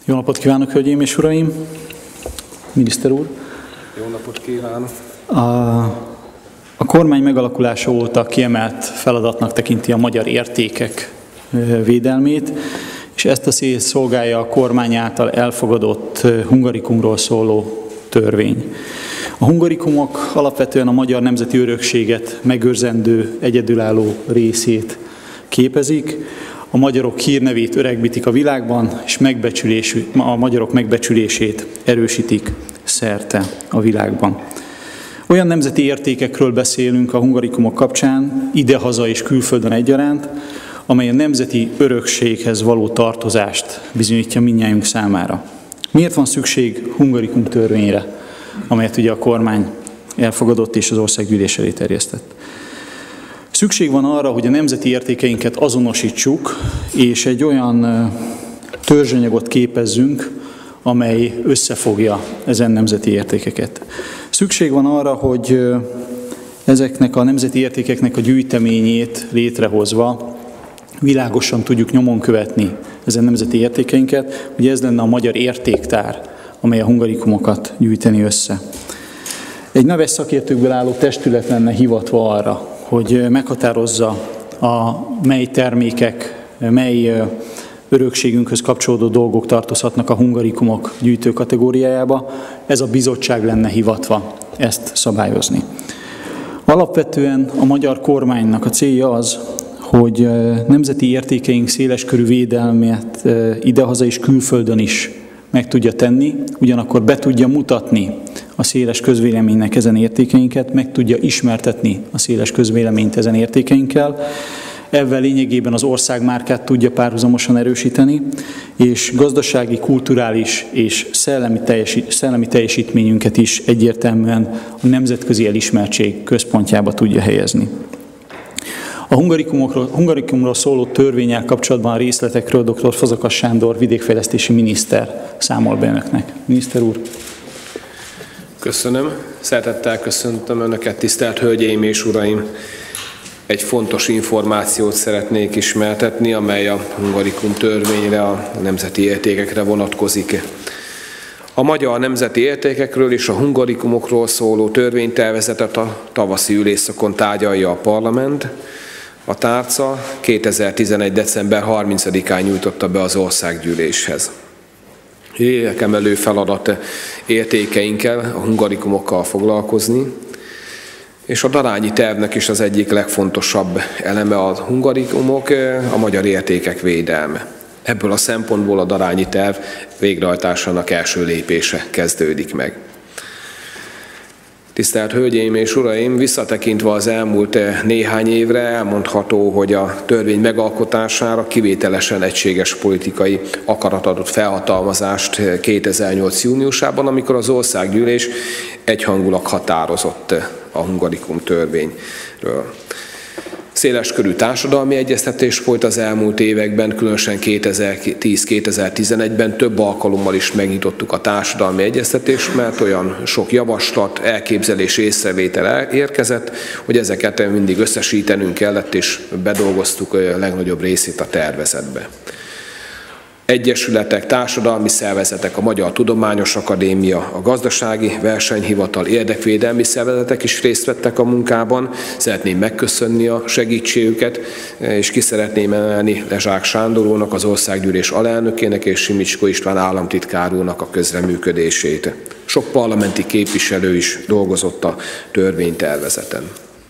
Jó napot kívánok, hölgyeim és uraim! Miniszter úr! Jó napot kívánok! A kormány megalakulása óta kiemelt feladatnak tekinti a magyar értékek védelmét, és ezt a célt szolgálja a kormány által elfogadott hungarikumról szóló törvény. A hungarikumok alapvetően a magyar nemzeti örökséget megőrzendő egyedülálló részét képezik, a magyarok hírnevét öregbítik a világban, és a magyarok megbecsülését erősítik szerte a világban. Olyan nemzeti értékekről beszélünk a hungarikumok kapcsán, idehaza és külföldön egyaránt, amely a nemzeti örökséghez való tartozást bizonyítja mindnyájunk számára. Miért van szükség hungarikum törvényre, amelyet ugye a kormány elfogadott és az országgyűlés elé terjesztett? Szükség van arra, hogy a nemzeti értékeinket azonosítsuk, és egy olyan törzsanyagot képezzünk, amely összefogja ezen nemzeti értékeket. Szükség van arra, hogy ezeknek a nemzeti értékeknek a gyűjteményét létrehozva világosan tudjuk nyomon követni ezen nemzeti értékeinket, hogy ez lenne a magyar értéktár, amely a hungarikumokat gyűjteni össze. Egy neves szakértőkből álló testület lenne hivatva arra, hogy meghatározza, mely termékek, mely örökségünkhöz kapcsolódó dolgok tartozhatnak a hungarikumok gyűjtő kategóriájába. Ez a bizottság lenne hivatva ezt szabályozni. Alapvetően a magyar kormánynak a célja az, hogy nemzeti értékeink széleskörű védelmet idehaza és külföldön is meg tudja tenni, ugyanakkor be tudja mutatni a széles közvéleménynek ezen értékeinket, meg tudja ismertetni a széles közvéleményt ezen értékeinkkel. Ezzel lényegében az országmárkát tudja párhuzamosan erősíteni, és gazdasági, kulturális és szellemi teljesítményünket is egyértelműen a nemzetközi elismertség központjába tudja helyezni. A hungarikumról szóló törvénnyel kapcsolatban a részletekről dr. Fazekas Sándor vidékfejlesztési miniszter számol be önöknek. Miniszter úr! Köszönöm. Szeretettel köszöntöm Önöket, tisztelt hölgyeim és uraim! Egy fontos információt szeretnék ismertetni, amely a hungarikum törvényre, a nemzeti értékekre vonatkozik. A magyar nemzeti értékekről és a hungarikumokról szóló törvénytervezetet a tavaszi ülésszakon tárgyalja a parlament. A tárca 2011. december 30-án nyújtotta be az országgyűléshez. Lélekiemelő feladat értékeinkkel, a hungarikumokkal foglalkozni, és a darányi tervnek is az egyik legfontosabb eleme a hungarikumok, a magyar értékek védelme. Ebből a szempontból a darányi terv végrehajtásának első lépése kezdődik meg. Tisztelt hölgyeim és uraim, visszatekintve az elmúlt néhány évre elmondható, hogy a törvény megalkotására kivételesen egységes politikai akarat adott felhatalmazást 2008. júniusában, amikor az országgyűlés egyhangulag határozott a hungarikum törvényről. Széleskörű társadalmi egyeztetés folyt az elmúlt években, különösen 2010-2011-ben több alkalommal is megnyitottuk a társadalmi egyeztetést, mert olyan sok javaslat, elképzelés, észrevétel érkezett, hogy ezeket mindig összesítenünk kellett, és bedolgoztuk a legnagyobb részét a tervezetbe. Egyesületek, társadalmi szervezetek, a Magyar Tudományos Akadémia, a Gazdasági Versenyhivatal, érdekvédelmi szervezetek is részt vettek a munkában. Szeretném megköszönni a segítségüket, és ki szeretném emelni Lezsák Sándor úrnak, az országgyűlés alelnökének és Simicskó István államtitkár úrnak a közreműködését. Sok parlamenti képviselő is dolgozott a törvénytervezeten.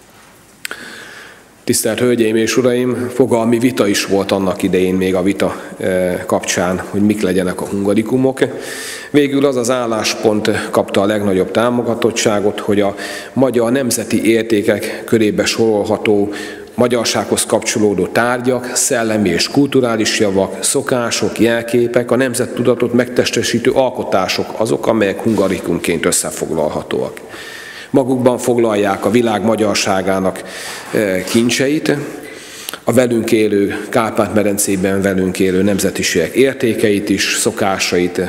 Tisztelt hölgyeim és uraim, fogalmi vita is volt annak idején még a vita kapcsán, hogy mik legyenek a hungarikumok. Végül az az álláspont kapta a legnagyobb támogatottságot, hogy a magyar nemzeti értékek körébe sorolható magyarsághoz kapcsolódó tárgyak, szellemi és kulturális javak, szokások, jelképek, a nemzettudatot megtestesítő alkotások azok, amelyek hungarikumként összefoglalhatóak. Magukban foglalják a világ magyarságának kincseit, a velünk élő, Kárpát-medencében velünk élő nemzetiségek értékeit is, szokásait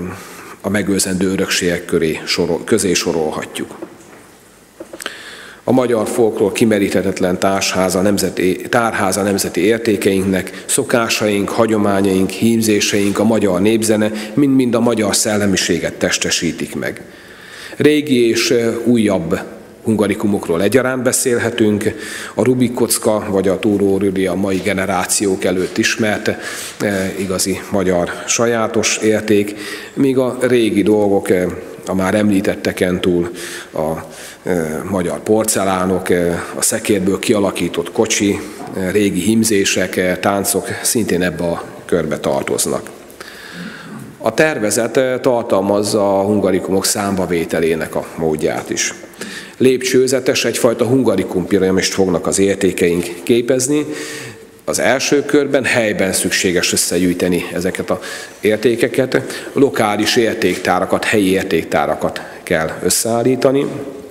a megőrzendő örökségek közé sorolhatjuk. A a magyar folklór kimeríthetetlen tárháza nemzeti értékeinknek, szokásaink, hagyományaink, hímzéseink, a magyar népzene mind-mind a magyar szellemiséget testesítik meg. Régi és újabb hungarikumokról egyaránt beszélhetünk, a Rubik kocka vagy a Túró Rüdi a mai generációk előtt ismert igazi magyar sajátos érték, míg a régi dolgok, a már említetteken túl a magyar porcelánok, a szekérből kialakított kocsi, régi hímzések, táncok szintén ebbe a körbe tartoznak. A tervezet tartalmazza a hungarikumok számbavételének a módját is. Lépcsőzetes, egyfajta hungarikum piramist fognak az értékeink képezni. Az első körben helyben szükséges összegyűjteni ezeket az értékeket, lokális értéktárakat, helyi értéktárakat kell összeállítani,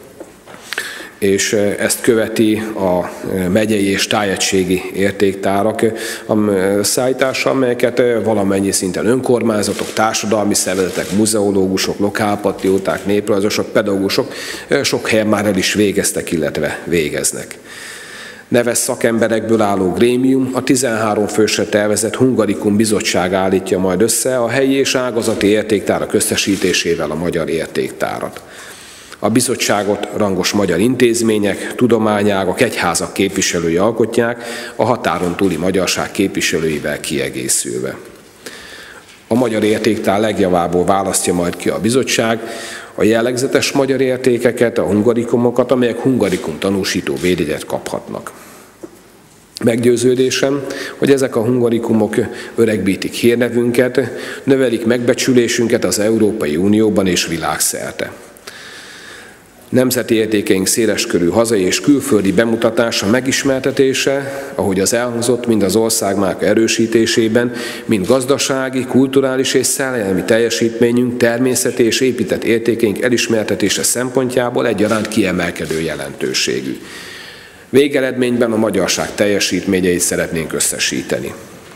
és ezt követi a megyei és tájegységi értéktárak szállítása, amelyeket valamennyi szinten önkormányzatok, társadalmi szervezetek, muzeológusok, lokálpatrióták, néprajzosok, pedagógusok sok helyen már el is végeztek, illetve végeznek. Neves szakemberekből álló grémium a 13 fősre tervezett Hungarikum bizottság állítja majd össze a helyi és ágazati értéktárak összesítésével a magyar értéktárat. A bizottságot rangos magyar intézmények, tudományágak, egyházak képviselői alkotják, a határon túli magyarság képviselőivel kiegészülve. A magyar értéktár legjavából választja majd ki a bizottság a jellegzetes magyar értékeket, a hungarikumokat, amelyek hungarikum tanúsító védjegyet kaphatnak. Meggyőződésem, hogy ezek a hungarikumok öregbítik hírnevünket, növelik megbecsülésünket az Európai Unióban és világszerte. Nemzeti értékeink széleskörű hazai és külföldi bemutatása, megismertetése, ahogy az elhangzott, mind az országmárka erősítésében, mind gazdasági, kulturális és szellemi teljesítményünk, természeti és épített értékeink elismertetése szempontjából egyaránt kiemelkedő jelentőségű. Végeredményben a magyarság teljesítményeit szeretnénk összesíteni.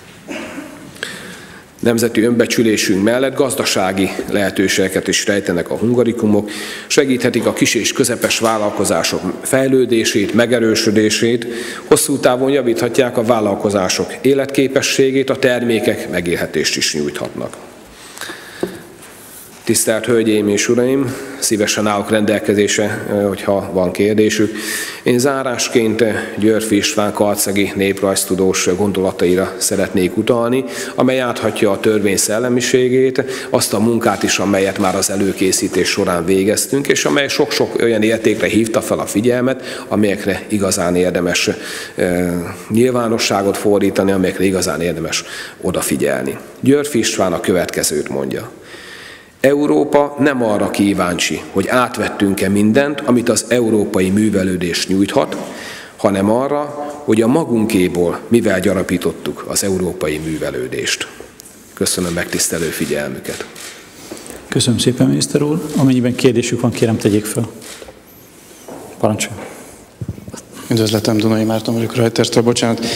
Nemzeti önbecsülésünk mellett gazdasági lehetőségeket is rejtenek a hungarikumok, segíthetik a kis és közepes vállalkozások fejlődését, megerősödését, hosszú távon javíthatják a vállalkozások életképességét, a termékek megélhetést is nyújthatnak. Tisztelt Hölgyeim és Uraim, szívesen állok rendelkezésre, hogyha van kérdésük. Én zárásként Györffy István karcegi néprajztudós gondolataira szeretnék utalni, amely áthatja a törvény szellemiségét, azt a munkát is, amelyet már az előkészítés során végeztünk, és amely sok-sok olyan értékre hívta fel a figyelmet, amelyekre igazán érdemes nyilvánosságot fordítani, amelyekre igazán érdemes odafigyelni. Györffy István a következőt mondja. Európa nem arra kíváncsi, hogy átvettünk-e mindent, amit az európai művelődés nyújthat, hanem arra, hogy a magunkéból mivel gyarapítottuk az európai művelődést. Köszönöm megtisztelő figyelmüket. Köszönöm szépen, miniszter úr. Amennyiben kérdésük van, kérem, tegyék fel. Parancsoljon. Üdvözletem, Dunai Márton vagyok Reuterstől, bocsánat.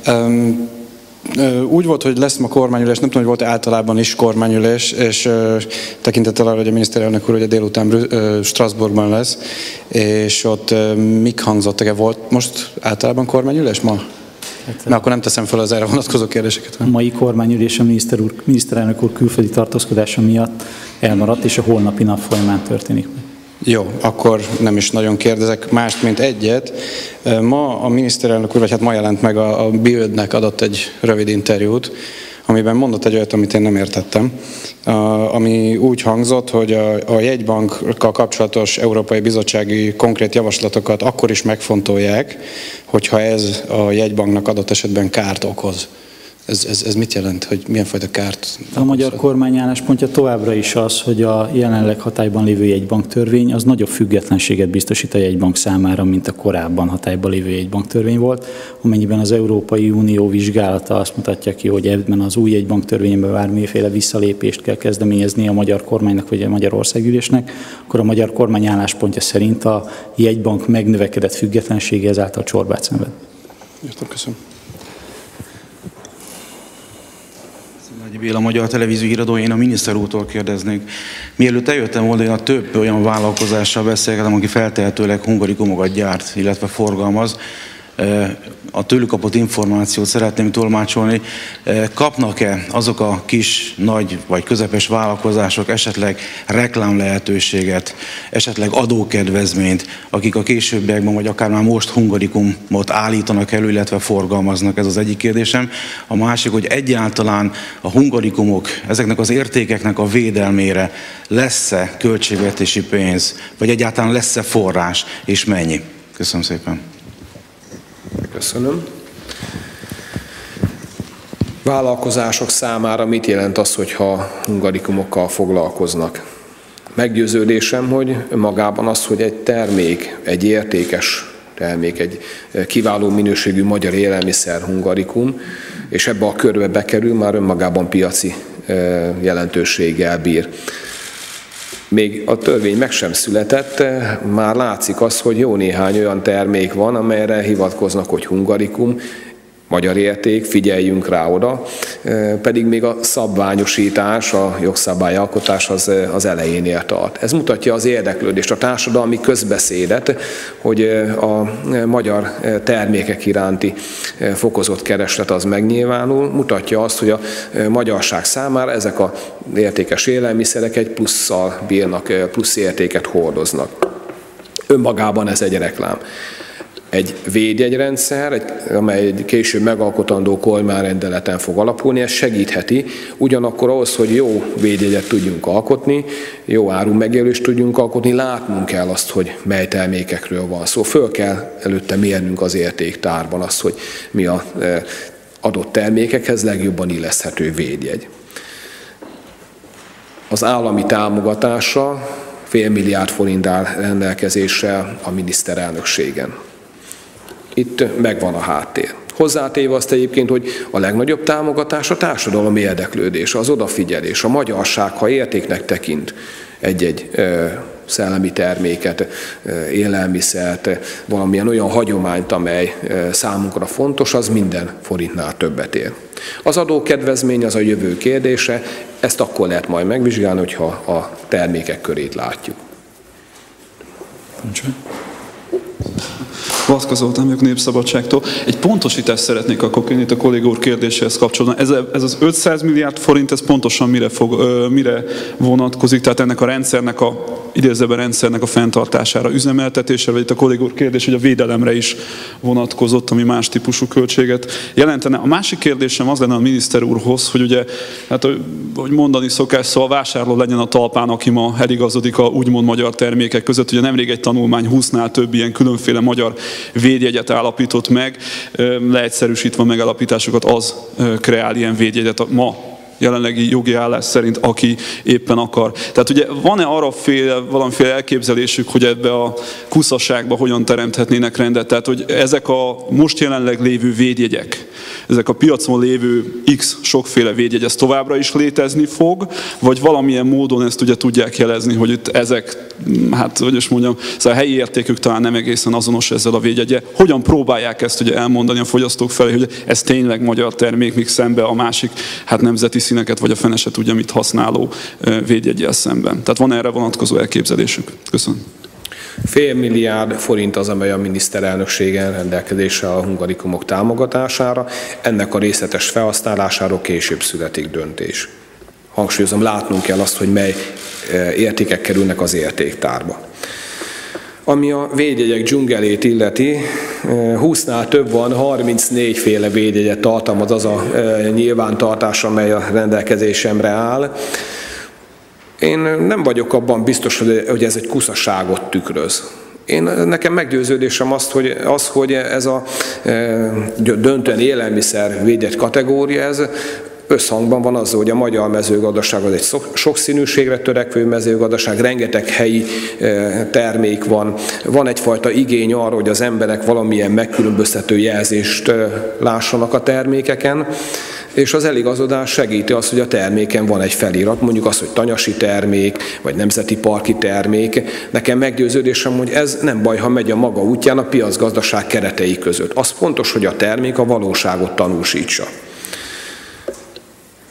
Úgy volt, hogy lesz ma kormányülés, nem tudom, hogy volt általában is kormányülés, és tekintettel arra, hogy a miniszterelnök úr ugye délután Strasbourgban lesz, és ott mik hangzottak? Volt most általában kormányülés ma? Mert akkor nem teszem fel az erre vonatkozó kérdéseket. A mai kormányülés a miniszterelnök úr külföldi tartózkodása miatt elmaradt, és a holnapi nap folyamán történik. Jó, akkor nem is nagyon kérdezek mást, mint egyet. Ma a miniszterelnök úr, vagy hát ma jelent meg a Bildnek adott egy rövid interjút, amiben mondott egy olyat, amit én nem értettem, ami úgy hangzott, hogy a jegybankkal kapcsolatos Európai Bizottsági konkrét javaslatokat akkor is megfontolják, hogyha ez a jegybanknak adott esetben kárt okoz. Ez mit jelent, hogy milyen fajta kárt? A magyar kormány álláspontja továbbra is az, hogy a jelenleg hatályban lévő jegybanktörvény az nagyobb függetlenséget biztosít a jegybank számára, mint a korábban hatályban lévő jegybanktörvény volt. Amennyiben az Európai Unió vizsgálata azt mutatja ki, hogy ebben az új jegybanktörvényben bármiféle visszalépést kell kezdeményezni a magyar kormánynak vagy a magyar országgyűlésnek, akkor a magyar kormány álláspontja szerint a jegybank megnövekedett függetlensége ezáltal csorbát szenved. Értem, köszönöm. Béla, Magyar Televízió iradó, én a miniszter úrtól kérdeznék. Mielőtt eljöttem volna, én a több olyan vállalkozással beszélgetem, aki feltehetőleg hungarikumokat gyárt, illetve forgalmaz. A tőlük kapott információt szeretném tolmácsolni. Kapnak-e azok a kis, nagy vagy közepes vállalkozások esetleg reklám lehetőséget, esetleg adókedvezményt, akik a későbbiekben, vagy akár már most hungarikumot állítanak elő, illetve forgalmaznak? Ez az egyik kérdésem. A másik, hogy egyáltalán a hungarikumok, ezeknek az értékeknek a védelmére lesz-e költségvetési pénz, vagy egyáltalán lesz-e forrás, és mennyi? Köszönöm szépen. Köszönöm. Vállalkozások számára mit jelent az, hogyha hungarikumokkal foglalkoznak? Meggyőződésem, hogy magában az, hogy egy termék, egy értékes termék, egy kiváló minőségű magyar élelmiszer hungarikum, és ebbe a körbe bekerül, már önmagában piaci jelentőséggel bír. Még a törvény meg sem született, már látszik az, hogy jó néhány olyan termék van, amelyre hivatkoznak, hogy hungarikum, magyar érték, figyeljünk rá oda, pedig még a szabványosítás, a jogszabályalkotás az elejénél tart. Ez mutatja az érdeklődést, a társadalmi közbeszédet, hogy a magyar termékek iránti fokozott kereslet az megnyilvánul, mutatja azt, hogy a magyarság számára ezek az értékes élelmiszerek egy plusszal bírnak, plusz értéket hordoznak. Önmagában ez egy reklám. Egy védjegyrendszer, amely egy később megalkotandó kormányrendeleten fog alapulni, ez segítheti, ugyanakkor ahhoz, hogy jó védjegyet tudjunk alkotni, jó áru megjelölést tudjunk alkotni, látnunk kell azt, hogy mely termékekről van szó. Föl kell előtte mérnünk az értéktárban azt, hogy mi az adott termékekhez legjobban illeszthető védjegy. Az állami támogatása $500 milliárd forint áll rendelkezésre a miniszterelnökségen. Itt megvan a háttér. Hozzátéve azt egyébként, hogy a legnagyobb támogatás a társadalom érdeklődése, az odafigyelés, a magyarság, ha értéknek tekint egy-egy szellemi terméket, élelmiszert, valamilyen olyan hagyományt, amely számunkra fontos, az minden forintnál többet ér. Az adókedvezmény az a jövő kérdése, ezt akkor lehet majd megvizsgálni, hogyha a termékek körét látjuk. Vaszka Zoltán vagyok, Népszabadságtól. Egy pontosítást szeretnék akkor kérni itt a kolléga úr kérdéséhez kapcsolatban. Ez az 500 milliárd forint, ez pontosan mire vonatkozik? Tehát ennek a rendszernek, idézőben rendszernek a fenntartására, üzemeltetésre, vagy itt a kolléga úr kérdés, hogy a védelemre is vonatkozott, ami más típusú költséget jelentene. A másik kérdésem az lenne a miniszter úrhoz, hogy ugye, hát, hogy mondani szokás, szóval vásárló legyen a talpán, aki ma eligazodik a úgymond magyar termékek között. Ugye nemrég egy tanulmány 20-nál több ilyen különféle magyar védjegyet állapított meg, leegyszerűsítve a megállapításokat, az kreál ilyen védjegyet ma jelenlegi jogi állás szerint, aki éppen akar. Tehát ugye van-e arra valamiféle elképzelésük, hogy ebbe a kuszaságba hogyan teremthetnének rendet? Tehát, hogy ezek a most jelenleg lévő védjegyek, ezek a piacon lévő X sokféle védjegy, ez továbbra is létezni fog, vagy valamilyen módon ezt ugye tudják jelezni, hogy itt ezek, hát hogy is mondjam, szóval a helyi értékük talán nem egészen azonos ezzel a védjegye. Hogyan próbálják ezt ugye elmondani a fogyasztók felé, hogy ez tényleg magyar termék, míg szembe a másik, hát nemzeti színeket, vagy a fene se tudja mit használó védjeggyel szemben. Tehát van erre vonatkozó elképzelésük? Köszönöm. $500 milliárd forint az, amely a miniszterelnökségen rendelkezésre a hungarikumok támogatására. Ennek a részletes felhasználásáról később születik döntés. Hangsúlyozom, látnunk kell azt, hogy mely értékek kerülnek az értéktárba. Ami a védjegyek dzsungelét illeti, 20-nál több van, 34 féle védjegyet tartalmaz az a nyilvántartás, amely a rendelkezésemre áll. Én nem vagyok abban biztos, hogy ez egy kuszaságot tükröz. Nekem meggyőződésem az, hogy ez a döntően élelmiszer védjegy kategória, ez összhangban van azzal, hogy a magyar mezőgazdaság az egy sokszínűségre törekvő mezőgazdaság, rengeteg helyi termék van, van egyfajta igény arra, hogy az emberek valamilyen megkülönböztető jelzést lássanak a termékeken, és az eligazodás segíti azt, hogy a terméken van egy felirat, mondjuk az, hogy tanyasi termék, vagy nemzeti parki termék. Nekem meggyőződésem, hogy ez nem baj, ha megy a maga útján a piacgazdaság keretei között. Az fontos, hogy a termék a valóságot tanúsítsa.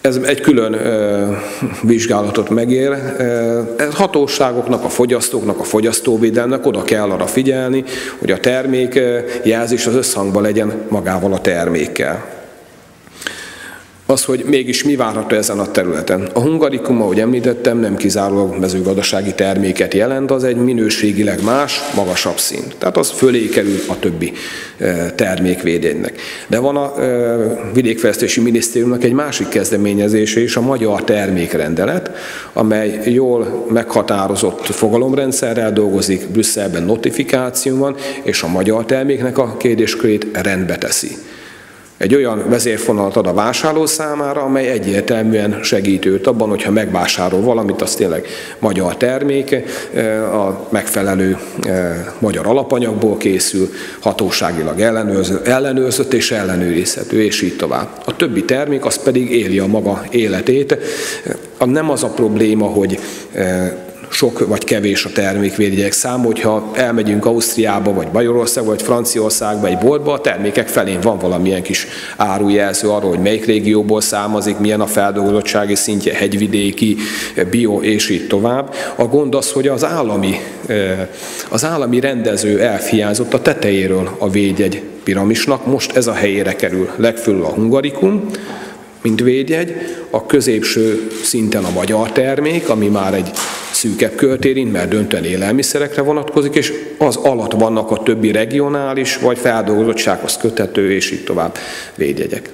Ez egy külön vizsgálatot megér. Hatóságoknak, a fogyasztóknak, a fogyasztóvédelemnek oda kell arra figyelni, hogy a termék jelzés az összhangban legyen magával a termékkel. Az, hogy mégis mi várható ezen a területen. A hungarikum, ahogy említettem, nem kizárólag mezőgazdasági terméket jelent, az egy minőségileg más, magasabb szint. Tehát az fölé kerül a többi termékvédjegynek. De van a Vidékfejlesztési Minisztériumnak egy másik kezdeményezése is, a Magyar Termékrendelet, amely jól meghatározott fogalomrendszerrel dolgozik, Brüsszelben notifikáció van, és a magyar terméknek a kérdéskörét rendbe teszi. Egy olyan vezérfonalat ad a vásárló számára, amely egyértelműen segít őt abban, hogyha megvásárol valamit, az tényleg magyar termék, a megfelelő magyar alapanyagból készül, hatóságilag ellenőrzött és ellenőrizhető, és így tovább. A többi termék az pedig éli a maga életét. Nem az a probléma, hogy sok vagy kevés a termékvédjegyek száma, hogyha elmegyünk Ausztriába, vagy Magyarországba, vagy Franciaországba egy boltba, a termékek felén van valamilyen kis árujelző arról, hogy melyik régióból származik, milyen a feldolgozottsági szintje, hegyvidéki, bio, és így tovább. A gond az, hogy az állami rendező elhiányzott a tetejéről a védjegy piramisnak, most ez a helyére kerül legfölül a hungarikum, mint védjegy, a középső szinten a magyar termék, ami már egy szűkebb kört érint, mert döntően élelmiszerekre vonatkozik, és az alatt vannak a többi regionális, vagy feldolgozottsághoz köthető, és így tovább védjegyek.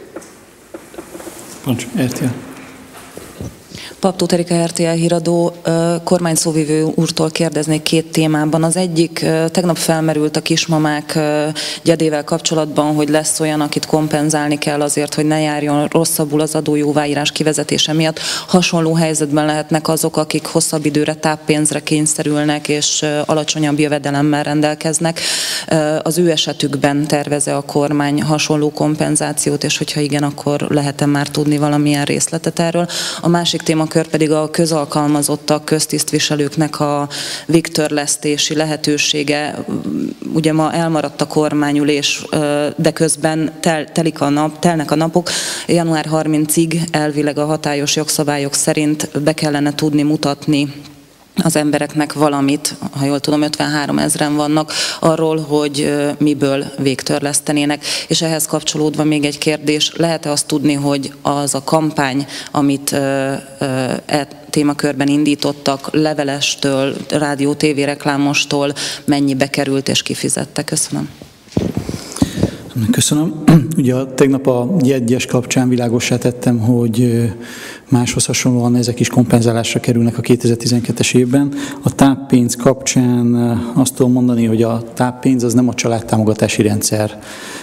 RTL. Paptó Erika, RTL híradó. Kormányszóvivő úrtól kérdeznék két témában. Az egyik, tegnap felmerült a kismamák gyedével kapcsolatban, hogy lesz olyan, akit kompenzálni kell azért, hogy ne járjon rosszabbul az adójóváírás kivezetése miatt. Hasonló helyzetben lehetnek azok, akik hosszabb időre táppénzre kényszerülnek, és alacsonyabb jövedelemmel rendelkeznek. Az ő esetükben tervez-e a kormány hasonló kompenzációt, és hogyha igen, akkor lehet-e már tudni valamilyen részletet erről? A másik témakör pedig a közalkalmazottak, köztisztviselőknek a végtörlesztési lehetősége. Ugye ma elmaradt a kormányülés, de közben telnek a napok. Január 30-ig elvileg a hatályos jogszabályok szerint be kellene tudni mutatni az embereknek valamit, ha jól tudom, 53 000 vannak, arról, hogy miből végtörlesztenének. És ehhez kapcsolódva még egy kérdés, lehet-e azt tudni, hogy az a kampány, amit témakörben indítottak, levelestől, rádió, tévé reklámostól mennyibe került és kifizette? Köszönöm. Köszönöm. Ugye tegnap a jegyes kapcsán világossá tettem, hogy máshoz hasonlóan ezek is kompenzálásra kerülnek a 2012-es évben. A táppénz kapcsán azt tudom mondani, hogy a táppénz az nem a családtámogatási rendszer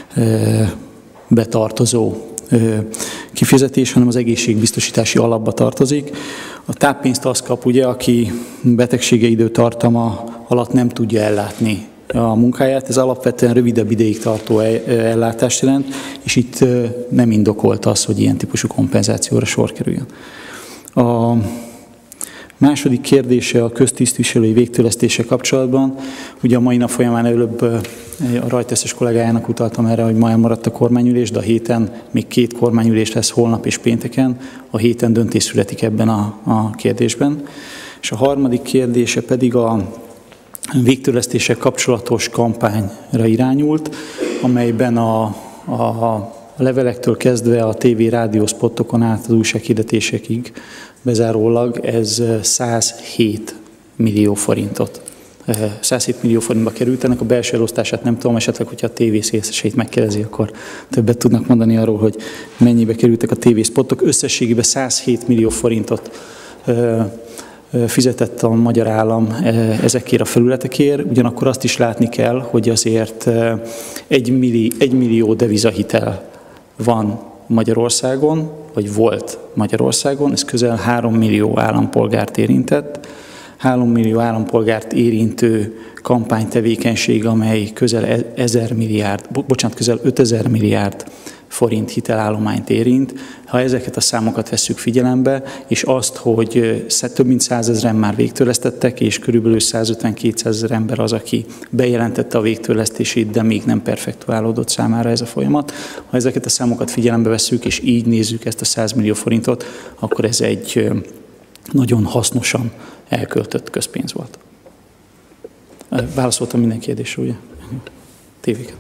betartozó kifizetés, hanem az egészségbiztosítási alapba tartozik. A táppénzt azt kap, ugye, aki betegsége időtartama alatt nem tudja ellátni a munkáját. Ez alapvetően rövidebb ideig tartó ellátást jelent, és itt nem indokolt az, hogy ilyen típusú kompenzációra sor kerüljön. A második kérdése a köztisztviselői végtörlesztése kapcsolatban. Ugye a mai nap folyamán előbb a rajteszes kollégájának utaltam erre, hogy ma elmaradt a kormányülés, de a héten még 2 kormányülés lesz, holnap és pénteken. A héten döntés születik ebben a kérdésben. És a harmadik kérdése pedig a végtörlesztéssel kapcsolatos kampányra irányult, amelyben a levelektől kezdve a tévé, rádió spottokon át az újsághirdetésekig bezárólag ez 107 millió forintot. 107 millió forintba került, ennek a belső elosztását nem tudom, esetleg, hogyha a tévé részeseit megkérdezi, akkor többet tudnak mondani arról, hogy mennyibe kerültek a tévé spottok. Összességében 107 millió forintot fizetett a magyar állam ezekért a felületekért, ugyanakkor azt is látni kell, hogy azért 1 millió devizahitel van Magyarországon, vagy volt Magyarországon, ez közel 3 millió állampolgárt érintett. 3 millió állampolgárt érintő kampánytevékenység, amely közel 5000 milliárd forint hitelállományt érint. Ha ezeket a számokat vesszük figyelembe, és azt, hogy több mint 100 000-en már végtörlesztettek, és körülbelül 150-200 000 ember az, aki bejelentette a végtörlesztését, de még nem perfektuálódott számára ez a folyamat. Ha ezeket a számokat figyelembe vesszük, és így nézzük ezt a 100 millió forintot, akkor ez egy nagyon hasznosan elköltött közpénz volt. Válaszoltam minden kérdésre, ugye? TV2.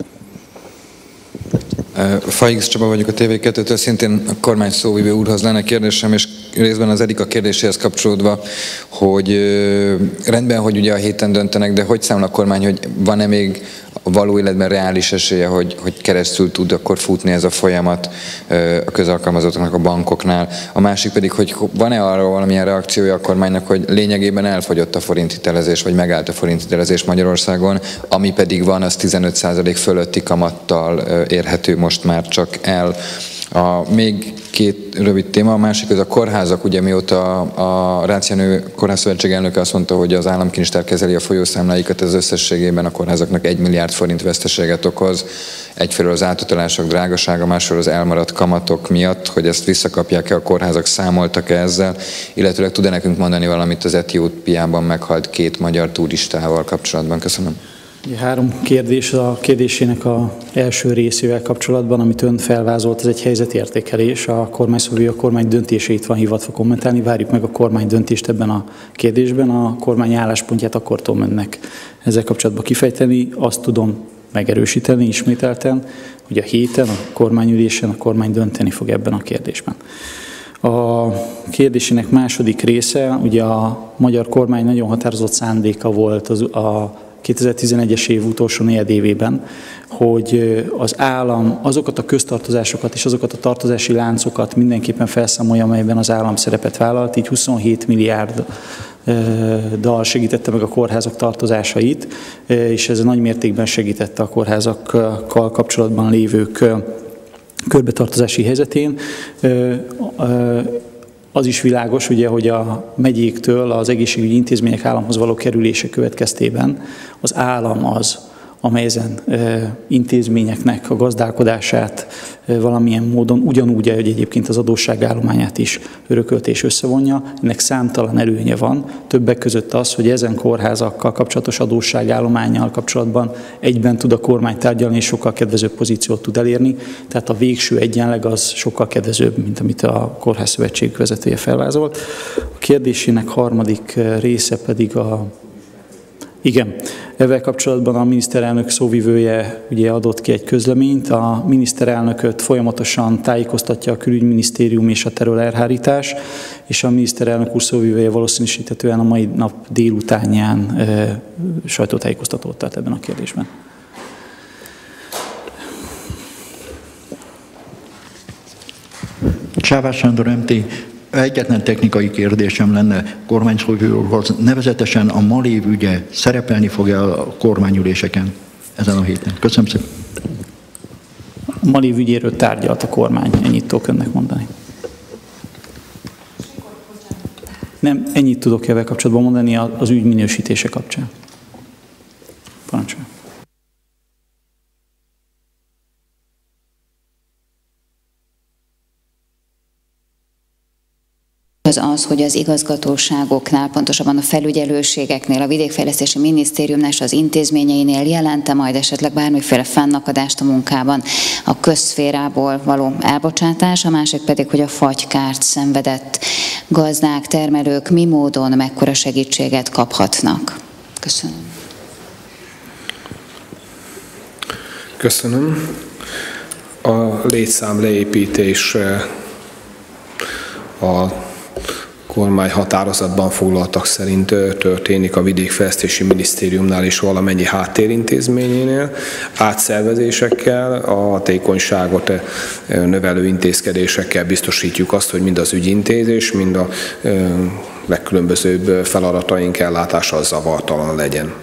Faix Csaba vagyok a TV2-től, szintén a kormány szóvivő úrhoz lenne kérdésem, és részben az Erika kérdéséhez kapcsolódva, hogy rendben, hogy ugye a héten döntenek, de hogy számol a kormány, hogy van-e még való életben reális esélye, hogy keresztül tud akkor futni ez a folyamat a közalkalmazottaknak a bankoknál. A másik pedig, hogy van-e arra valamilyen reakciója a kormánynak, hogy lényegében elfogyott a forinthitelezés, vagy megállt a forinthitelezés Magyarországon, ami pedig van, az 15% fölötti kamattal érhető most már csak el. Még két rövid téma, a másik az a kórházak, ugye mióta a Rácz Jenő Kórházszövetség elnöke azt mondta, hogy az államkincstár kezeli a folyószámláikat, ez összességében a kórházaknak 1 milliárd forint veszteséget okoz. Egyfelől az átutalások drágasága, másfelől az elmaradt kamatok miatt, hogy ezt visszakapják-e, a kórházak számoltak-e ezzel, illetőleg tud-e nekünk mondani valamit az Etiópiában meghalt 2 magyar turistával kapcsolatban? Köszönöm. 3 kérdés, a kérdésének az első részével kapcsolatban, amit ön felvázolt, ez egy helyzetértékelés. A kormányszóvivő a kormány döntéseit van hivatva kommentálni, várjuk meg a kormány döntést ebben a kérdésben. A kormány álláspontját akkor tudom önnek ezzel kapcsolatban kifejteni. Azt tudom megerősíteni ismételten, hogy a héten, a kormányülésen a kormány dönteni fog ebben a kérdésben. A kérdésének második része, ugye a magyar kormány nagyon határozott szándéka volt a 2011-es év utolsó negyedévében, hogy az állam azokat a köztartozásokat és azokat a tartozási láncokat mindenképpen felszámolja, amelyben az állam szerepet vállalt, így 27 milliárddal segítette meg a kórházak tartozásait, és ez nagy mértékben segítette a kórházakkal kapcsolatban lévők körbetartozási helyzetén. Az is világos, ugye, hogy a megyéktől az egészségügyi intézmények államhoz való kerülése következtében az állam az, amely ezen intézményeknek a gazdálkodását valamilyen módon ugyanúgy, ahogy egyébként az adósságállományát is örökölt és összevonja. Ennek számtalan előnye van, többek között az, hogy ezen kórházakkal kapcsolatos adósságállománnyal kapcsolatban egyben tud a kormány tárgyalni, és sokkal kedvezőbb pozíciót tud elérni. Tehát a végső egyenleg az sokkal kedvezőbb, mint amit a Kórházszövetség vezetője felvázolt. A kérdésének harmadik része pedig igen, ezzel kapcsolatban a miniszterelnök szóvivője ugye adott ki egy közleményt. A miniszterelnököt folyamatosan tájékoztatja a külügyminisztérium és a terrorelhárítás, és a miniszterelnök úr szóvivője valószínűsíthetően a mai nap délutánján sajtótájékoztatót tart ebben a kérdésben. Csávás Sándor, MT. Egyetlen technikai kérdésem lenne kormányszóvivő úrhoz, nevezetesen a Malév ügye szerepelni fog-e a kormányüléseken ezen a héten? Köszönöm szépen. A Malév ügyéről tárgyalt a kormány, ennyit tudok önnek mondani. Nem, ennyit tudok ezzel kapcsolatban mondani az ügy minősítése kapcsán. Parancsoljon. Az, hogy az igazgatóságoknál, pontosabban a felügyelőségeknél, a vidékfejlesztési minisztériumnál és az intézményeinél jelente majd esetleg bármiféle fennakadást a munkában a közszférából való elbocsátás, a másik pedig, hogy a fagykárt szenvedett gazdák, termelők mi módon, mekkora segítséget kaphatnak. Köszönöm. Köszönöm. A létszám leépítés a kormány határozatban foglaltak szerint történik a Vidékfejlesztési Minisztériumnál és valamennyi háttérintézményénél, átszervezésekkel, a hatékonyságot növelő intézkedésekkel biztosítjuk azt, hogy mind az ügyintézés, mind a legkülönbözőbb feladataink ellátása zavartalan legyen.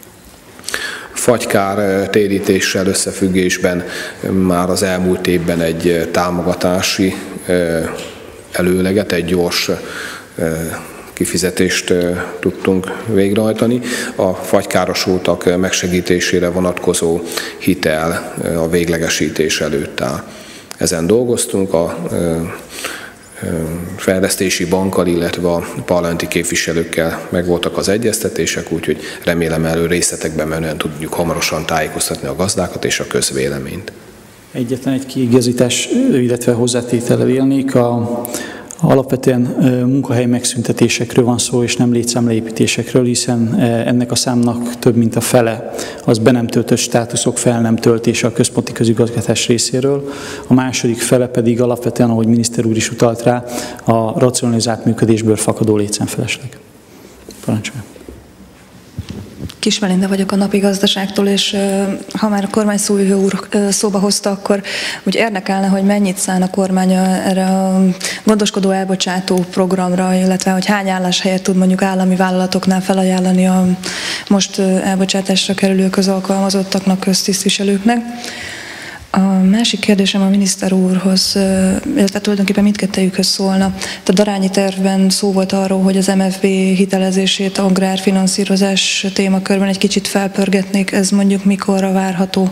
Fagykár térítéssel összefüggésben már az elmúlt évben egy támogatási előleget, egy gyors kifizetést tudtunk végrehajtani. A fagykárosultak megsegítésére vonatkozó hitel a véglegesítés előtt áll. Ezen dolgoztunk a fejlesztési bankkal, illetve a parlamenti képviselőkkel megvoltak az egyeztetések, úgyhogy remélem elő részletekben menően tudjuk hamarosan tájékoztatni a gazdákat és a közvéleményt. Egyetlen egy kiigazítás, illetve hozzátétellel élnék. Alapvetően munkahely megszüntetésekről van szó, és nem létszámleépítésekről, hiszen ennek a számnak több mint a fele az be nem töltött státuszok fel nem töltése a központi közigazgatás részéről. A második fele pedig alapvetően, ahogy miniszter úr is utalt rá, a racionalizált működésből fakadó létszámfelesleg. Parancsolja. Kis Melinda vagyok a Napi Gazdaságtól, és ha már a kormány szóvivő úr szóba hozta, akkor úgy érdekelne, hogy mennyit szán a kormány erre a gondoskodó elbocsátó programra, illetve hogy hány álláshelyet tud mondjuk állami vállalatoknál felajánlani a most elbocsátásra kerülő közalkalmazottaknak, köztisztviselőknek. A másik kérdésem a miniszter úrhoz, illetve tulajdonképpen mindkettejükhöz szólna. A darányi tervben szó volt arról, hogy az MFB hitelezését agrárfinanszírozás témakörben egy kicsit felpörgetnék. Ez mondjuk mikorra várható?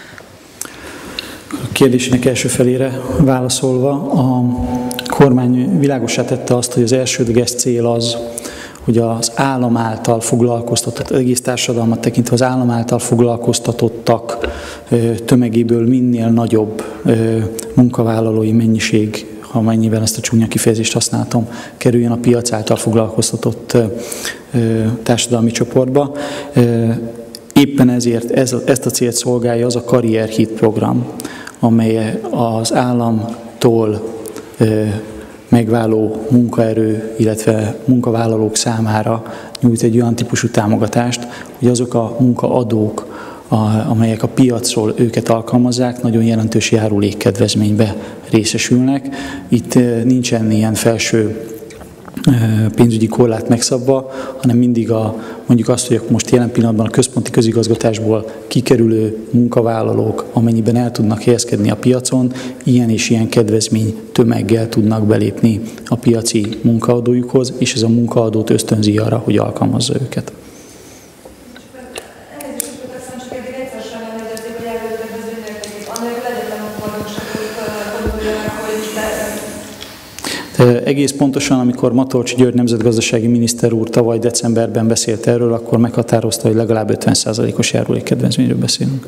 A kérdésének első felére válaszolva, a kormány világossá tette azt, hogy az elsődleges cél az, hogy az állam által foglalkoztatott, egész társadalmat tekintve az állam által foglalkoztatottak tömegéből minél nagyobb munkavállalói mennyiség, ha mennyivel ezt a csúnya kifejezést használtam, kerüljön a piac által foglalkoztatott társadalmi csoportba. Éppen ezért ezt a célt szolgálja az a karrierhit program, amely az államtól megváló munkaerő, illetve munkavállalók számára nyújt egy olyan típusú támogatást, hogy azok a munkaadók, amelyek a piacról őket alkalmazzák, nagyon jelentős járulékkedvezménybe részesülnek. Itt nincsen ilyen felső pénzügyi korlát megszabva, hanem mindig mondjuk azt, hogy most jelen pillanatban a központi közigazgatásból kikerülő munkavállalók, amennyiben el tudnak helyezkedni a piacon, ilyen és ilyen kedvezmény tömeggel tudnak belépni a piaci munkaadójukhoz, és ez a munkaadót ösztönzi arra, hogy alkalmazza őket. Egész pontosan, amikor Matolcsy György nemzetgazdasági miniszter úr tavaly decemberben beszélt erről, akkor meghatározta, hogy legalább 50%-os járulékkedvezményről beszélünk.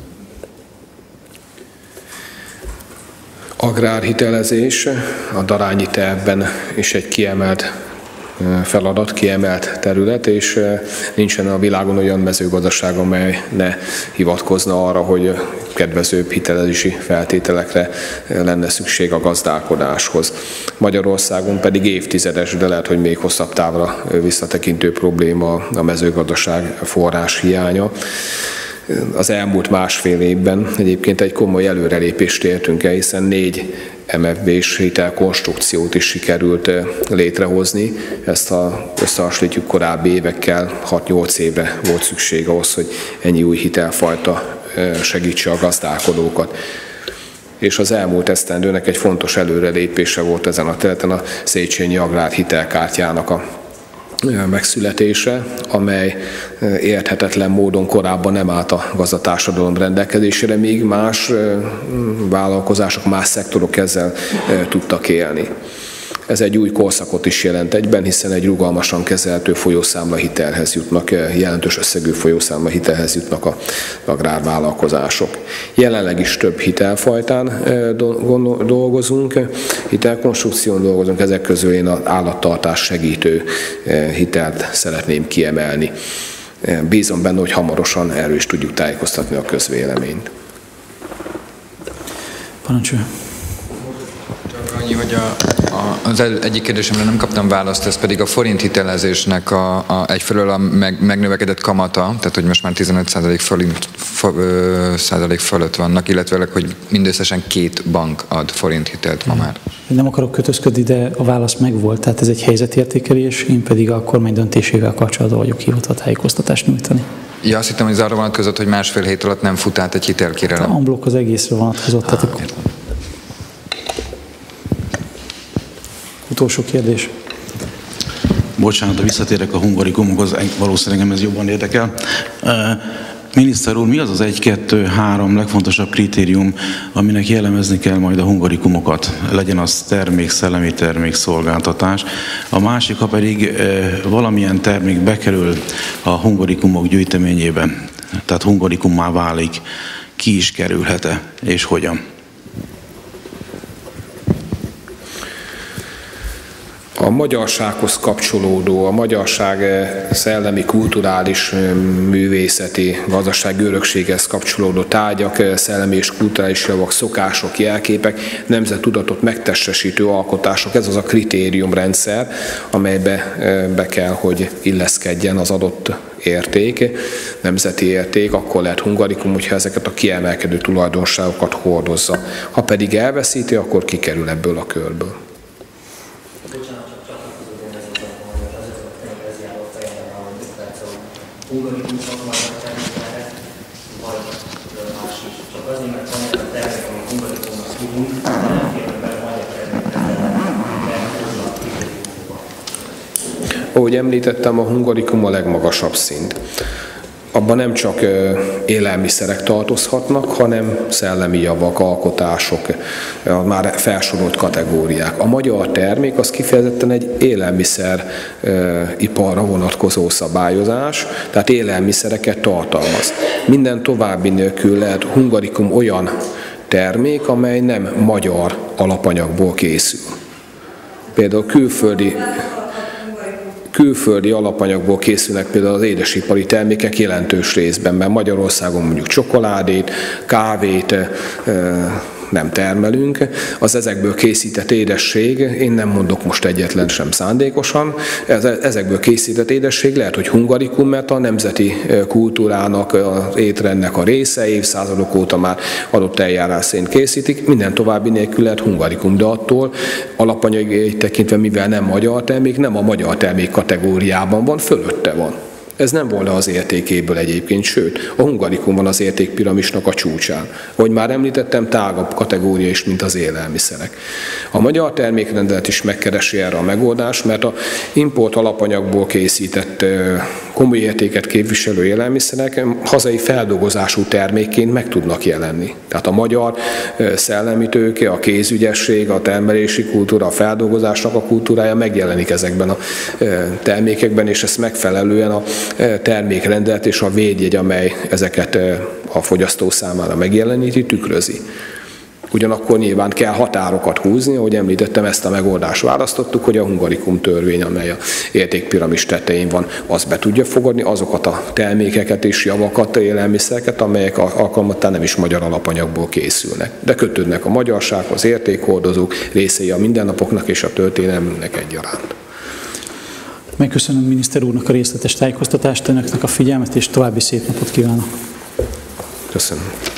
Agrárhitelezés a darányi tervben is egy kiemelt feladat, kiemelt terület, és nincsen a világon olyan mezőgazdaság, amely ne hivatkozna arra, hogy kedvezőbb hitelezési feltételekre lenne szükség a gazdálkodáshoz. Magyarországon pedig évtizedes, de lehet, hogy még hosszabb távra visszatekintő probléma a mezőgazdaság forrás hiánya. Az elmúlt másfél évben egyébként egy komoly előrelépést értünk el, hiszen 4 MFB-s hitelkonstrukciót is sikerült létrehozni. Ezt összehasonlítjuk korábbi évekkel, 6-8 évre volt szükség ahhoz, hogy ennyi új hitelfajta segítse a gazdálkodókat. És az elmúlt esztendőnek egy fontos előrelépése volt ezen a területen a Széchenyi Agrár hitelkártyának a megszületése, amely érthetetlen módon korábban nem állt a gazdatársadalom rendelkezésére, míg más vállalkozások, más szektorok ezzel tudtak élni. Ez egy új korszakot is jelent egyben, hiszen egy rugalmasan kezelhető folyószámlahitelhez jutnak, jelentős összegű folyószámlahitelhez jutnak az agrárvállalkozások. Jelenleg is több hitelfajtán dolgozunk, hitelkonstrukción dolgozunk, ezek közül én az állattartás segítő hitelt szeretném kiemelni. Bízom benne, hogy hamarosan erről is tudjuk tájékoztatni a közvéleményt. Parancsolja. Annyi, hogy az egyik kérdésemre nem kaptam választ, ez pedig a forint hitelezésnek egyfelől a megnövekedett kamata, tehát hogy most már 15% fölött vannak, illetve hogy mindösszesen 2 bank ad forint hitelt ma már. Nem akarok kötözködni, de a válasz megvolt, tehát ez egy helyzetértékelés, én pedig a kormány döntésével kapcsolatban vagyok hivatva tájékoztatást nyújtani. Ja, azt hittem, hogy ez arra vonatkozott, hogy másfél hét alatt nem fut át egy hitelkérelem. A blokk az egészre vonatkozott. Utolsó kérdés. bocsánat, visszatérek a hungarikumokhoz, valószínűleg engem ez jobban érdekel. Miniszter úr, mi az az 1-2-3 legfontosabb kritérium, aminek jellemezni kell majd a hungarikumokat? Legyen az termék, szellemi termék, szolgáltatás. A másik, ha pedig valamilyen termék bekerül a hungarikumok gyűjteményébe, tehát hungarikummá válik, ki is kerülhet-e, és hogyan? A magyarsághoz kapcsolódó, a magyarság szellemi, kulturális, művészeti, gazdasági örökséghez kapcsolódó tárgyak, szellemi és kulturális javak, szokások, jelképek, nemzettudatot megtestesítő alkotások, ez az a kritériumrendszer, amelybe be kell, hogy illeszkedjen az adott érték, nemzeti érték, akkor lehet hungarikum, hogyha ezeket a kiemelkedő tulajdonságokat hordozza. Ha pedig elveszíti, akkor kikerül ebből a körből. Hungarikum szakmára termékre, vagy más is. Csak azért, mert van ez a termék, amit hungarikumnak tudunk, nem kérve bele magyar termékre, ahogy említettem, a hungarikum a legmagasabb szint. Abban nem csak élelmiszerek tartozhatnak, hanem szellemi javak, alkotások, már felsorolt kategóriák. A magyar termék az kifejezetten egy élelmiszeriparra vonatkozó szabályozás, tehát élelmiszereket tartalmaz. Minden további nélkül lehet hungarikum olyan termék, amely nem magyar alapanyagból készül. Például külföldi alapanyagból készülnek például az édesipari termékek jelentős részben, mert Magyarországon mondjuk csokoládét, kávét nem termelünk. Az ezekből készített édesség, én nem mondok most egyetlen sem szándékosan, ezekből készített édesség lehet, hogy hungarikum, mert a nemzeti kultúrának, az étrendnek a része, évszázadok óta már adott eljárás szerint készítik, minden további nélkül lehet hungarikum, de attól alapanyagi tekintve, mivel nem magyar termék, nem a magyar termék kategóriában van, fölötte van. Ez nem volna az értékéből egyébként, sőt, a hungarikum van az értékpiramisnak a csúcsán. Ahogy már említettem, tágabb kategória is, mint az élelmiszerek. A magyar termékrendelet is megkeresi erre a megoldást, mert a import alapanyagból készített komoly értéket képviselő élelmiszerek hazai feldolgozású termékként meg tudnak jelenni. Tehát a magyar szellemi tőke, a kézügyesség, a termelési kultúra, a feldolgozásnak a kultúrája megjelenik ezekben a termékekben, és ezt megfelelően a termékrendelet és a védjegy, amely ezeket a fogyasztó számára megjeleníti, tükrözi. Ugyanakkor nyilván kell határokat húzni, ahogy említettem, ezt a megoldást választottuk, hogy a hungarikum törvény, amely a értékpiramis tetején van, az be tudja fogadni azokat a termékeket és javakat, élelmiszereket, amelyek alkalmattán nem is magyar alapanyagból készülnek. De kötődnek a magyarsághoz, értékhordozók, részei a mindennapoknak és a történelmünknek egyaránt. Megköszönöm miniszter úrnak a részletes tájékoztatást, önöknek a figyelmet, és további szép napot kívánok. Köszönöm.